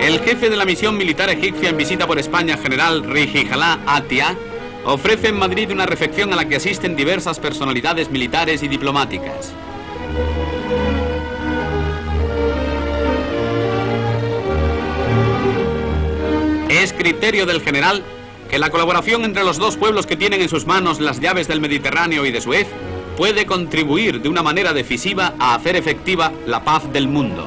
El jefe de la misión militar egipcia en visita por España, general Rijijalá Atia, ofrece en Madrid una recepción a la que asisten diversas personalidades militares y diplomáticas. Es criterio del general que la colaboración entre los dos pueblos que tienen en sus manos las llaves del Mediterráneo y de Suez puede contribuir de una manera decisiva a hacer efectiva la paz del mundo.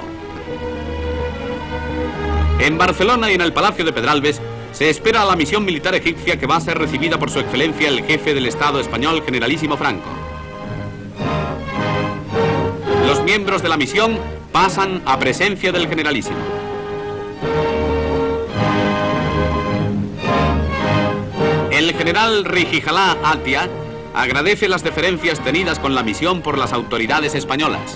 En Barcelona y en el Palacio de Pedralbes se espera a la misión militar egipcia, que va a ser recibida por su excelencia el jefe del Estado español, generalísimo Franco. Los miembros de la misión pasan a presencia del generalísimo. El general Rijijalá Atia agradece las deferencias tenidas con la misión por las autoridades españolas.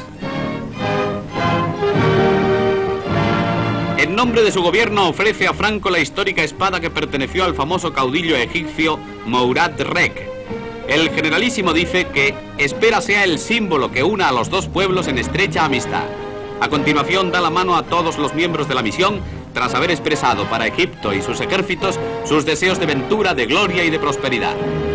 En nombre de su gobierno ofrece a Franco la histórica espada que perteneció al famoso caudillo egipcio Mourad Rek. El generalísimo dice que espera sea el símbolo que una a los dos pueblos en estrecha amistad. A continuación da la mano a todos los miembros de la misión, tras haber expresado para Egipto y sus ejércitos sus deseos de ventura, de gloria y de prosperidad.